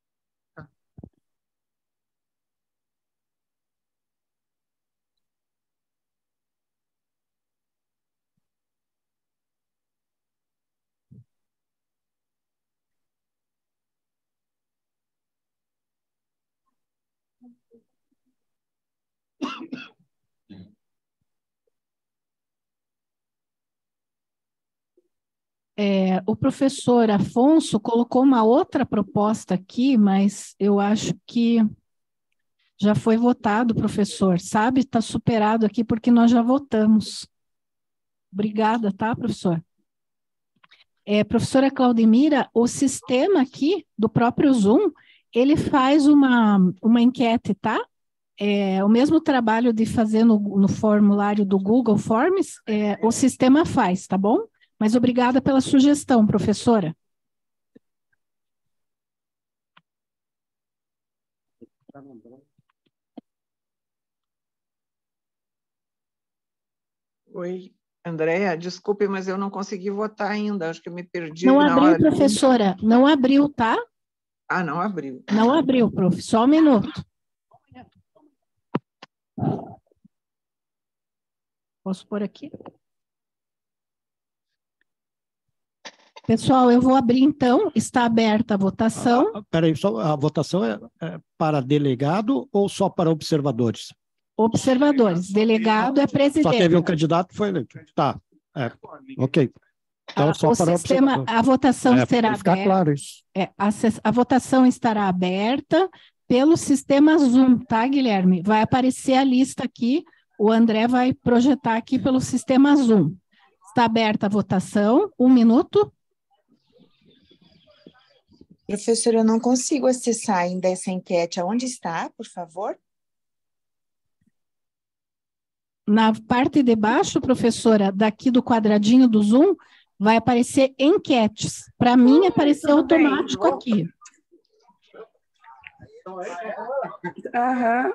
Speaker 1: É, o professor Afonso colocou uma outra proposta aqui, mas eu acho que já foi votado, professor. Sabe, está superado aqui porque nós já votamos. Obrigada, tá, professor? É, professora Claudemira, o sistema aqui do próprio Zoom, ele faz uma, uma enquete, tá? É, o mesmo trabalho de fazer no, no formulário do Google Forms, é, o sistema faz, tá bom? Mas obrigada pela sugestão, professora.
Speaker 5: Oi, Andréa, desculpe, mas eu não consegui votar ainda, acho que eu me perdi
Speaker 1: Não
Speaker 5: na
Speaker 1: abriu,
Speaker 5: hora.
Speaker 1: professora, não abriu, tá?
Speaker 5: Ah, não abriu.
Speaker 1: Não abriu, prof, só um minuto. Posso pôr aqui? Pessoal, eu vou abrir então, está aberta a votação.
Speaker 10: Ah, peraí, só a votação é, é para delegado ou só para observadores?
Speaker 1: Observadores, delegado é presidente.
Speaker 10: Só teve um candidato que foi eleito. Tá, é, ok. Então,
Speaker 1: Ah,
Speaker 10: só
Speaker 1: o
Speaker 10: para
Speaker 1: sistema,
Speaker 10: observadores.
Speaker 1: a votação
Speaker 10: É,
Speaker 1: será
Speaker 10: para ficar
Speaker 1: aberta.
Speaker 10: claro isso.
Speaker 1: É, a, a votação estará aberta pelo sistema Zoom, tá, Guilherme? Vai aparecer a lista aqui, o André vai projetar aqui pelo sistema Zoom. Está aberta a votação, um minuto.
Speaker 8: Professora, eu não consigo acessar ainda essa enquete. Aonde está, por favor?
Speaker 1: Na parte de baixo, professora, daqui do quadradinho do Zoom, vai aparecer enquetes. Para mim, apareceu automático aqui.
Speaker 7: Aham.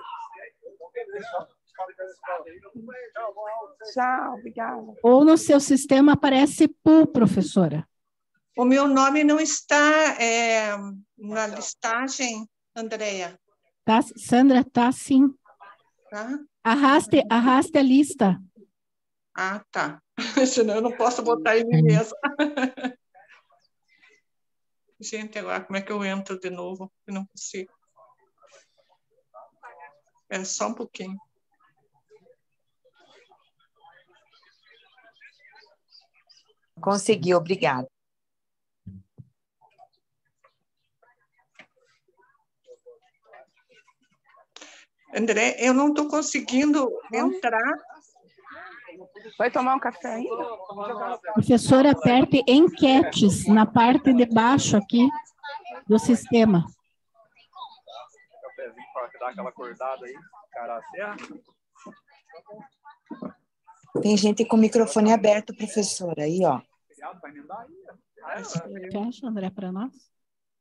Speaker 7: Tchau, obrigada.
Speaker 1: Ou no seu sistema aparece pool, professora.
Speaker 4: O meu nome não está é, na listagem, Andréa.
Speaker 1: Tá, Sandra, tá sim.
Speaker 4: Tá?
Speaker 1: Arraste, arraste a lista.
Speaker 4: Ah, tá. Senão eu não posso botar em mim mesma. Gente, agora como é que eu entro de novo? Eu não consigo. É só um pouquinho.
Speaker 8: Consegui, obrigada.
Speaker 4: André, eu não estou conseguindo entrar.
Speaker 7: Vai tomar um café ainda?
Speaker 1: Professora, aperte enquetes na parte de baixo aqui do sistema.
Speaker 11: Cafézinho para dar aquela acordada aí, cara, serra.
Speaker 8: Tem gente com o microfone aberto, professora, aí, ó.
Speaker 1: Fecha, André, para nós.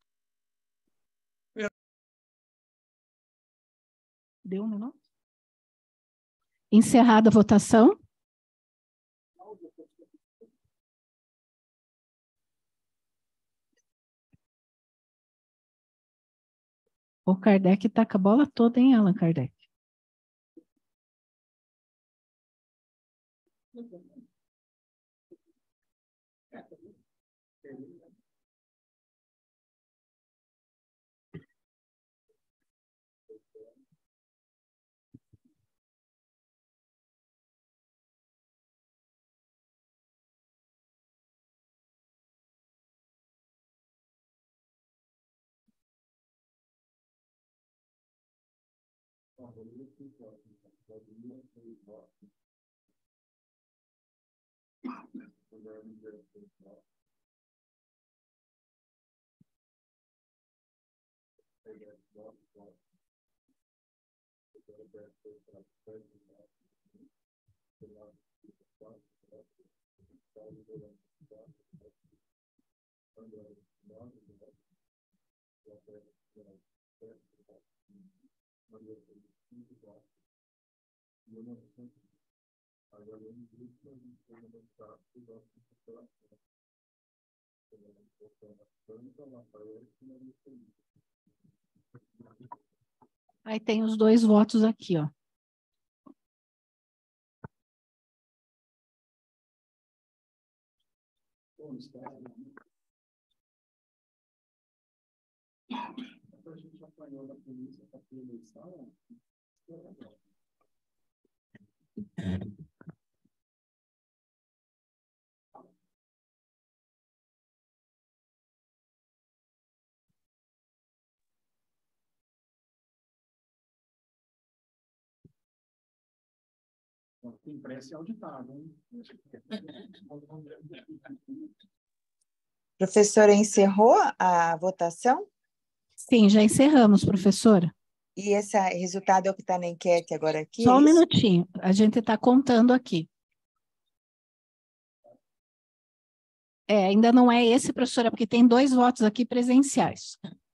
Speaker 1: Deu um minuto? Encerrada a votação. O Kardec está com a bola toda, hein, Allan Kardec? Aí tem os dois votos aqui, ó.
Speaker 3: Impresso e auditado, hein?
Speaker 8: Professora, encerrou a votação?
Speaker 1: Sim, já encerramos, professora.
Speaker 8: E esse resultado é o que está na enquete agora aqui?
Speaker 1: Só
Speaker 8: é
Speaker 1: um
Speaker 8: isso?
Speaker 1: minutinho, a gente está contando aqui. É, ainda não é esse, professora, porque tem dois votos aqui presenciais.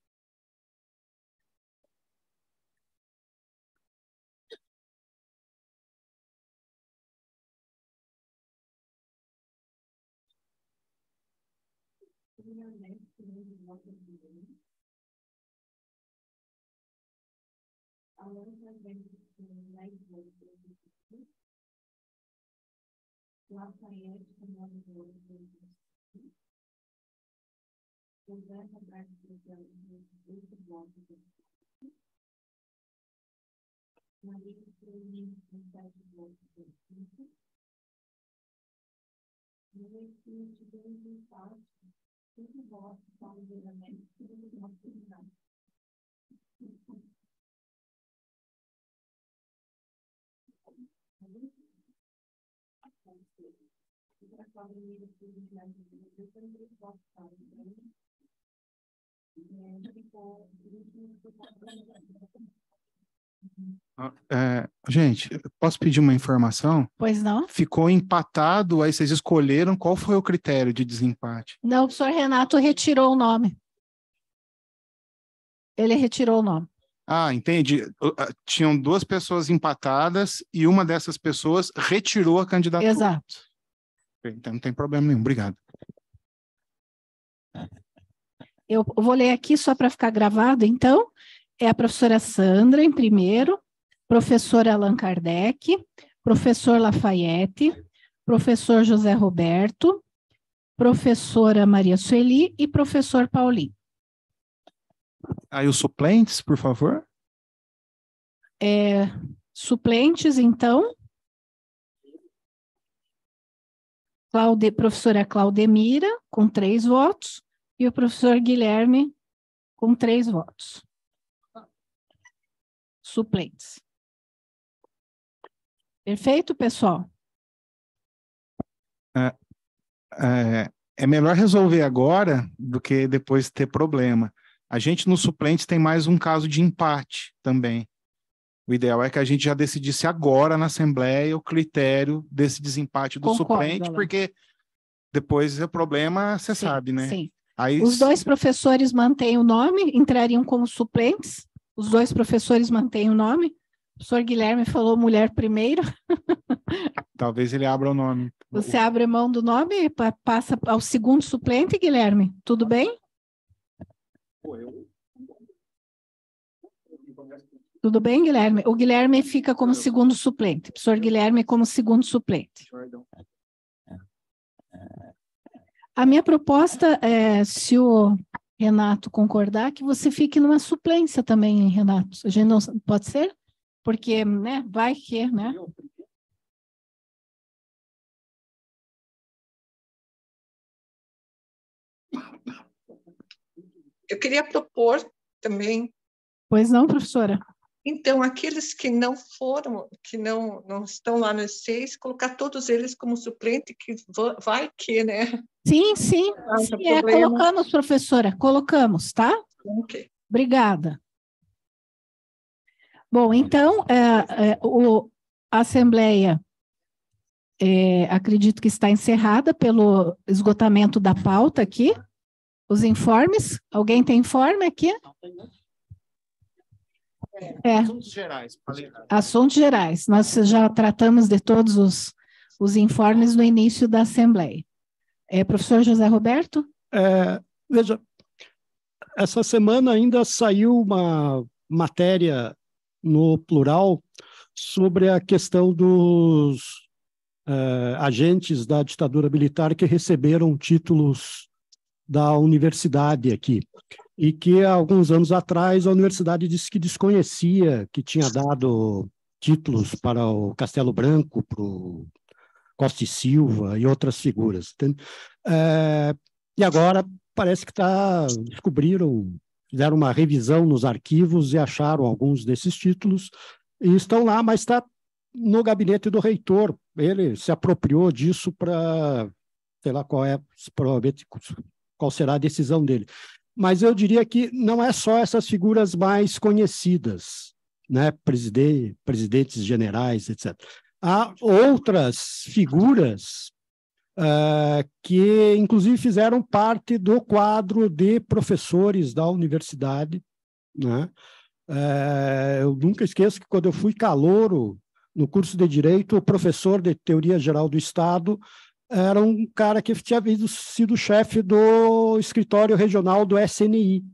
Speaker 3: É, gente, posso pedir uma informação?
Speaker 1: Pois não?
Speaker 3: Ficou empatado, aí vocês escolheram qual foi o critério de desempate?
Speaker 1: Não, o professor Renato retirou o nome. Ele retirou o nome.
Speaker 3: Ah, entendi. Tinham duas pessoas empatadas e uma dessas pessoas retirou a candidatura.
Speaker 1: Exato.
Speaker 3: Então não tem problema nenhum. Obrigado.
Speaker 1: Eu vou ler aqui só para ficar gravado, então. É a professora Sandra, em primeiro, professor Allan Kardec, professor Lafayette, professor José Roberto, professora Maria Sueli e professor Paulinho.
Speaker 3: Aí os suplentes, por favor.
Speaker 1: É, suplentes, então. Claude, professora Claudemira, com três votos, e o professor Guilherme, com três votos. Suplentes. Perfeito, pessoal?
Speaker 3: É, é, é melhor resolver agora do que depois ter problema. A gente, nos suplentes, tem mais um caso de empate também. O ideal é que a gente já decidisse agora na Assembleia o critério desse desempate do
Speaker 1: Concordo,
Speaker 3: suplente,
Speaker 1: Alain.
Speaker 3: porque depois o problema, você
Speaker 1: Sim,
Speaker 3: sabe, né?
Speaker 1: sim.
Speaker 3: Aí,
Speaker 1: Os dois professores mantêm o nome, entrariam como suplentes. Os dois professores mantêm o nome. O professor Guilherme falou mulher primeiro.
Speaker 3: talvez ele abra o nome.
Speaker 1: Você abre mão do nome, pa- passa ao segundo suplente, Guilherme. Tudo bem? Tudo bem, Guilherme? O Guilherme fica como segundo suplente. O professor Guilherme como segundo suplente. A minha proposta é, se o Renato concordar, que você fique numa suplência também, Renato. A gente não pode ser? Porque, né, vai que, né?
Speaker 4: Eu queria propor também.
Speaker 1: Pois não, professora?
Speaker 4: Então, aqueles que não foram, que não, não estão lá nos seis, colocar todos eles como suplente, que vai que, né?
Speaker 1: Sim, sim, sim é, colocamos, professora, colocamos, tá?
Speaker 4: Ok.
Speaker 1: Obrigada. Bom, então, é, é, o, a Assembleia, é, acredito que está encerrada pelo esgotamento da pauta aqui. Os informes, alguém tem informe aqui? É.
Speaker 3: Assuntos gerais.
Speaker 1: Assuntos gerais. Nós já tratamos de todos os, os informes no início da Assembleia. É, professor José Roberto?
Speaker 10: É, veja, essa semana ainda saiu uma matéria no Plural sobre a questão dos é, agentes da ditadura militar que receberam títulos da universidade aqui. E que, há alguns anos atrás, a universidade disse que desconhecia que tinha dado títulos para o Castelo Branco, para o Costa e Silva e outras figuras. É, e agora parece que tá, descobriram, fizeram uma revisão nos arquivos e acharam alguns desses títulos, e estão lá, mas está no gabinete do reitor. Ele se apropriou disso para, sei lá qual é, provavelmente, qual será a decisão dele. Mas eu diria que não é só essas figuras mais conhecidas, né? Presidente, presidentes generais, etcétera. Há outras figuras uh, que, inclusive, fizeram parte do quadro de professores da universidade, né? Uh, eu nunca esqueço que, quando eu fui calouro no curso de Direito, o professor de Teoria Geral do Estado era um cara que tinha sido chefe do escritório regional do S N I,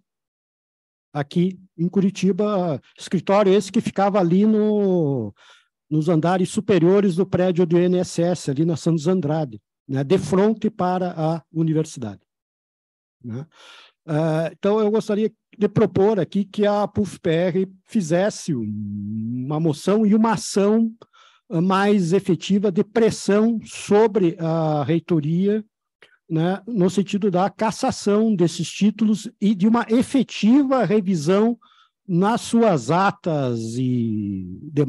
Speaker 10: aqui em Curitiba, escritório esse que ficava ali no, nos andares superiores do prédio do I N S S, ali na Santos Andrade, né, de frente para a universidade. Né? Uh, então, eu gostaria de propor aqui que a P U F P R fizesse uma moção e uma ação mais efetiva de pressão sobre a reitoria, né, no sentido da cassação desses títulos e de uma efetiva revisão nas suas atas e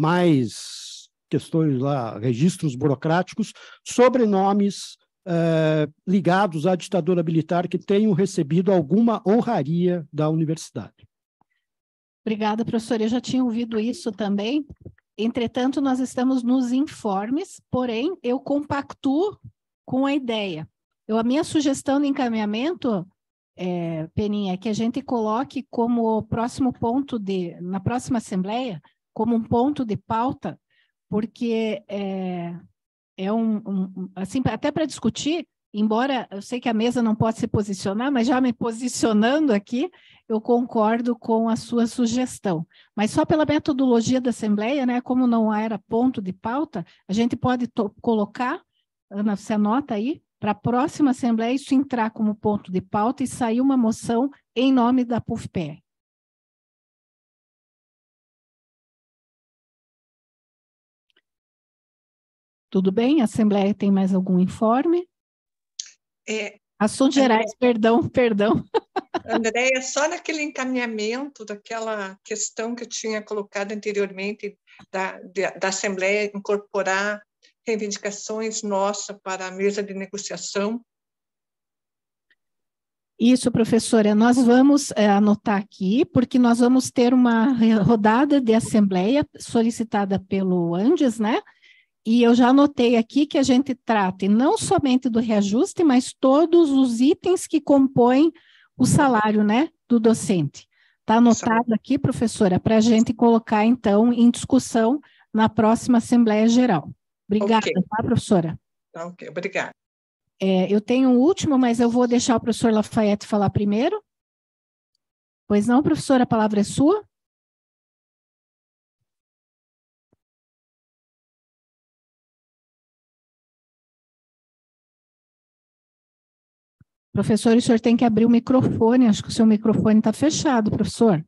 Speaker 10: demais questões lá, registros burocráticos, sobre nomes eh, ligados à ditadura militar que tenham recebido alguma honraria da universidade.
Speaker 1: Obrigada, professora. Eu já tinha ouvido isso também. Entretanto, nós estamos nos informes, porém, eu compactuo com a ideia. Eu, a minha sugestão de encaminhamento, é, Peninha, é que a gente coloque como próximo ponto de, na próxima Assembleia, como um ponto de pauta, porque é, é um, um assim, até para discutir, embora eu sei que a mesa não pode se posicionar, mas já me posicionando aqui, eu concordo com a sua sugestão. Mas só pela metodologia da Assembleia, né, como não era ponto de pauta, a gente pode colocar, Ana, você anota aí, para a próxima Assembleia isso entrar como ponto de pauta e sair uma moção em nome da P U F P R. Tudo bem? A Assembleia tem mais algum informe?
Speaker 4: É,
Speaker 1: Assuntos gerais, perdão, perdão.
Speaker 4: Andréia, só naquele encaminhamento daquela questão que eu tinha colocado anteriormente, da, da Assembleia incorporar reivindicações nossas para a mesa de negociação.
Speaker 1: Isso, professora, nós vamos é, anotar aqui, porque nós vamos ter uma rodada de assembleia solicitada pelo Andes, né? E eu já anotei aqui que a gente trate não somente do reajuste, mas todos os itens que compõem o salário, né, do docente. Está anotado aqui, professora, para a gente colocar, então, em discussão na próxima Assembleia Geral. Obrigada, okay. Tá, professora?
Speaker 4: Ok, obrigada.
Speaker 1: É, eu tenho um último, mas eu vou deixar o professor Lafayette falar primeiro. Pois não, professora, a palavra é sua. Professor, o senhor tem que abrir o microfone, acho que o seu microfone está fechado, professor.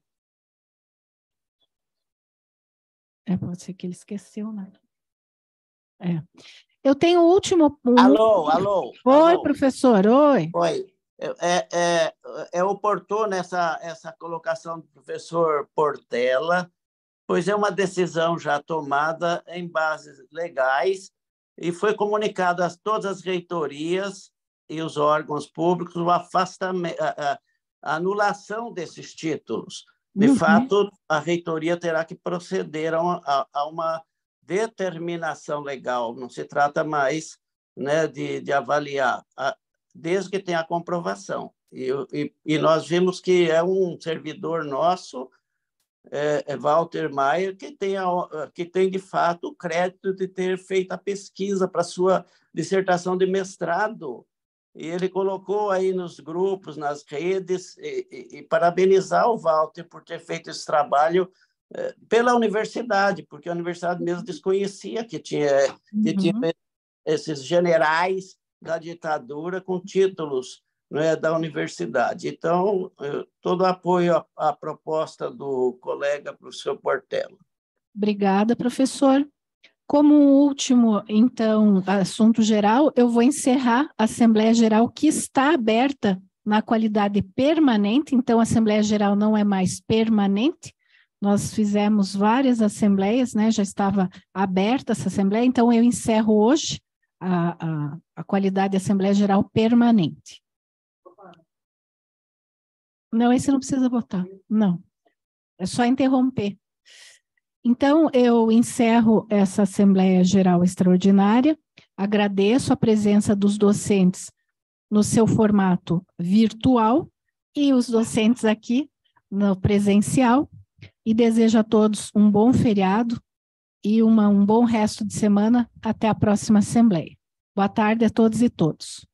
Speaker 1: É, pode ser que ele esqueceu, né? É. Eu tenho o último... Um...
Speaker 6: Alô, alô.
Speaker 1: Oi,
Speaker 6: alô.
Speaker 1: professor, oi.
Speaker 6: Oi. É, é, é oportuna essa, essa colocação do professor Portela, pois é uma decisão já tomada em bases legais e foi comunicado a todas as reitorias e os órgãos públicos o afastamento, a, a anulação desses títulos. De uhum. fato, a reitoria terá que proceder a uma, a, a uma determinação legal, não se trata mais, né, de, de avaliar, a, desde que tenha a comprovação. E, e, e nós vimos que é um servidor nosso, é, é Walter Maier, que tem, a, que tem, de fato, o crédito de ter feito a pesquisa para sua dissertação de mestrado. E ele colocou aí nos grupos, nas redes, e, e, e parabenizar o Walter por ter feito esse trabalho é, pela universidade, porque a universidade mesmo desconhecia que tinha, que uhum. tinha esses generais da ditadura com títulos, né, da universidade. Então, todo apoio à, à proposta do colega professor Portela.
Speaker 1: Obrigada, professor. Como último, então, assunto geral, eu vou encerrar a Assembleia Geral que está aberta na qualidade permanente, então a Assembleia Geral não é mais permanente, nós fizemos várias assembleias, né, já estava aberta essa Assembleia, então eu encerro hoje a, a, a qualidade de Assembleia Geral permanente. Não, esse não precisa votar, não, é só interromper. Então, eu encerro essa Assembleia Geral Extraordinária, agradeço a presença dos docentes no seu formato virtual e os docentes aqui no presencial, e desejo a todos um bom feriado e uma, um bom resto de semana até a próxima Assembleia. Boa tarde a todos e todos.